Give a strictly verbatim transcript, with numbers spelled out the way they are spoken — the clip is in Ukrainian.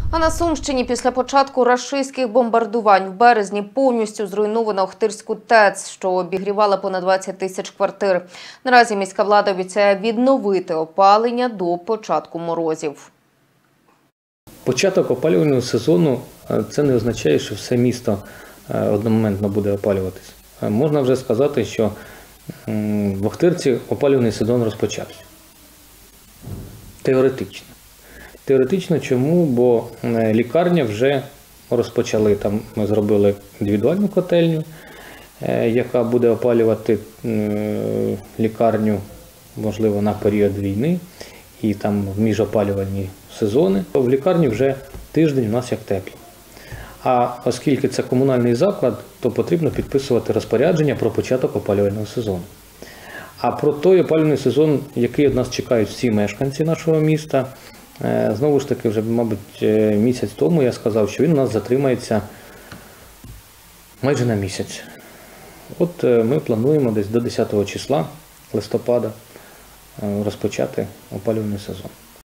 А на Сумщині після початку рашистських бомбардувань в березні повністю зруйновано Охтирську ТЕЦ, що обігрівала понад двадцять тисяч квартир. Наразі міська влада обіцяє відновити опалення до початку морозів. Початок опалювального сезону – це не означає, що все місто одномоментно буде опалюватись. Можна вже сказати, що в Охтирці опалювальний сезон розпочався. Теоретично. Теоретично чому? Бо лікарня вже розпочали, там ми зробили індивідуальну котельню, яка буде опалювати лікарню, можливо, на період війни і там в міжопалювальні сезони. В лікарні вже тиждень у нас як тепло. А оскільки це комунальний заклад, то потрібно підписувати розпорядження про початок опалювального сезону. А про той опалювальний сезон, який від нас чекають всі мешканці нашого міста, знову ж таки, вже, мабуть, місяць тому я сказав, що він у нас затримається майже на місяць. От ми плануємо десь до десятого числа листопада розпочати опалювальний сезон.